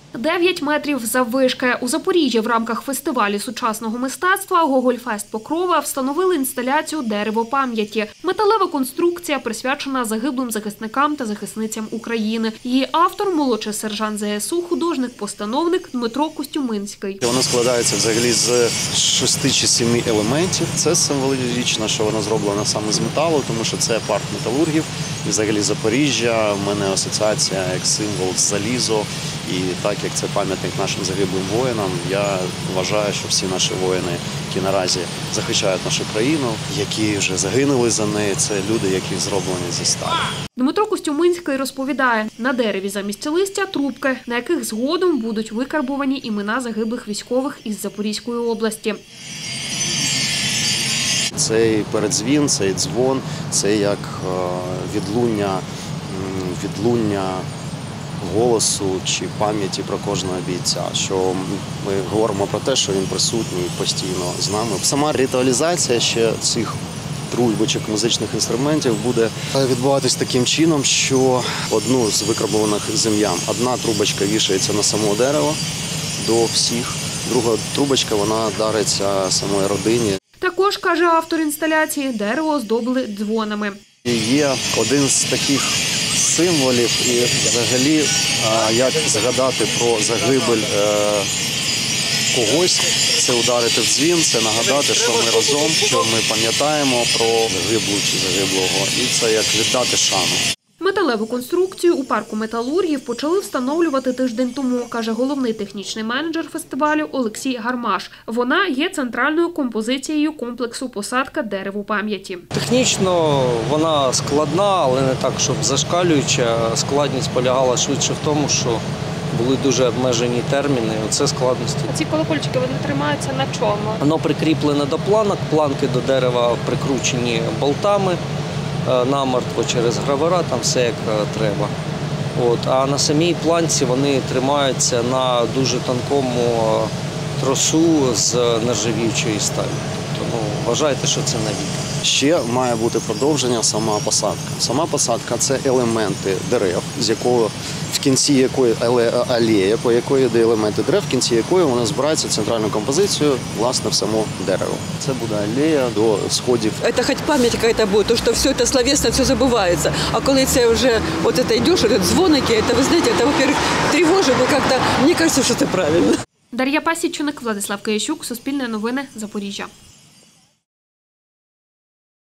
9 метрів заввишки. У Запоріжжі в рамках фестивалю сучасного мистецтва «Гогольфест Покрова» встановили інсталяцію «Дерево пам'яті». Металева конструкція присвячена загиблим захисникам та захисницям України. Її автор – молодший сержант ЗСУ, художник-постановник Дмитро Костюминський. Вона складається взагалі з 6 чи 7 елементів. Це символічно, що вона зроблена саме з металу, тому що це парк металургів. І взагалі Запоріжжя в мене асоціація як символ з залізо. І так як це пам'ятник нашим загиблим воїнам, я вважаю, що всі наші воїни, які наразі захищають нашу країну, які вже загинули за неї, це люди, які зроблені зі сталі. Дмитро Костюминський розповідає, на дереві замість листя – трубки, на яких згодом будуть викарбувані імена загиблих військових із Запорізької області. Цей передзвін, цей дзвон – це як відлуння голосу чи пам'яті про кожного бійця, що ми говоримо про те, що він присутній постійно з нами. Сама ритуалізація ще цих трубочок музичних інструментів буде відбуватись таким чином, що одну з викарбованих землям, одна трубочка вішається на само дерево до всіх, друга трубочка вона дариться самої родині. Також, каже автор інсталяції, дерево оздобили дзвонами. Є один з таких символів і взагалі, як згадати про загибель когось, це ударити в дзвін, це нагадати, що ми разом, що ми пам'ятаємо про загиблу чи загиблого, і це як віддати шану. Металеву конструкцію у парку металургів почали встановлювати тиждень тому, каже головний технічний менеджер фестивалю Олексій Гармаш. Вона є центральною композицією комплексу «Посадка дереву пам'яті». Технічно вона складна, але не так, щоб зашкалююча. Складність полягала швидше в тому, що були дуже обмежені терміни. Оце складності. Ці колокольчики, вони тримаються на чому? Воно прикріплене до планок, планки до дерева прикручені болтами. Намертво через гравера, там все як треба. А на самій планці вони тримаються на дуже тонкому тросу з нержавіючої сталі. Тобто, вважайте, що це навік. Ще має бути продовження сама посадка. Сама посадка – це елементи дерев, з якого в кінці якої алея, по якої йде елементи дерев, в кінці якої вона збирається в центральну композицію, власне, в само дерево. Це буде алея до сходів. Це хоч пам'ять якась буде, то що все це словесно, все забувається. А коли це вже йдеш, дзвоники, це, ви знаєте, це, во-первых, тривожить, але як-то, мені кажеться, що це правильно. Дар'я Пасічник, Владислав Киящук, Суспільне новини, Запоріжжя.